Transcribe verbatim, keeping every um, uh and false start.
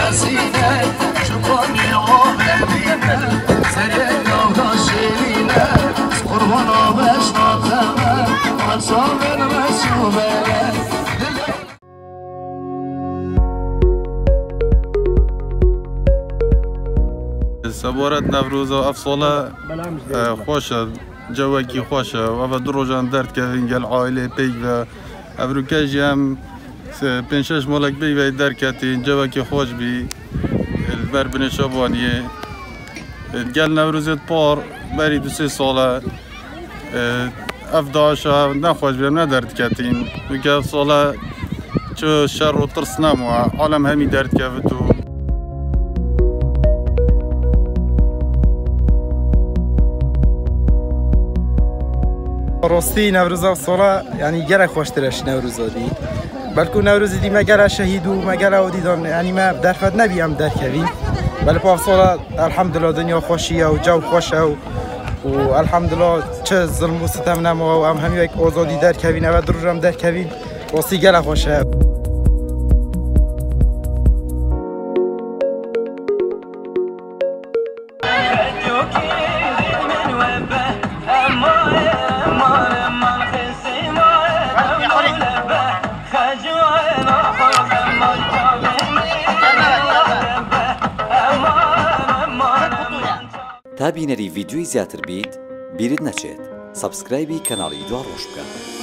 سینه شکانی آوردینه سریع داغا شیرینه قربان آبش نازمه آسابن مسوبه سبارت نوروز و افساله خوشه جوکی خوشه و و دو روزان درد کردین گل عائله پیک و افروکیجی هم پنج شش مالک بی و درد کردین جوکی خوش بی البر بن شبانیه گل نوروزت پار بری دو سه ساله افداشا نخوش بیم ندرد کردین و که افساله چه شر و ترس نموه عالم همی درد کرد و راستی نوروز سالا یعنی گره خوشترش نوروز دی بلکه نوروز دی مگر شهید و مگر اودیدان یعنی ما درفت نبیم در کوی ولی پا سالا الحمدلله دنیا خوشیه و جو خوشه و و الحمدلله چه ظلم و ستم نما و هم همی یک آزادی در کوی و دروجم در کوی راستی گره خوشه. تا بینەری ڤیدیۆی زیاتر بیت بیرت نەچێت سەبسکرایبی کەناڵی دوا ڕۆژ بکە.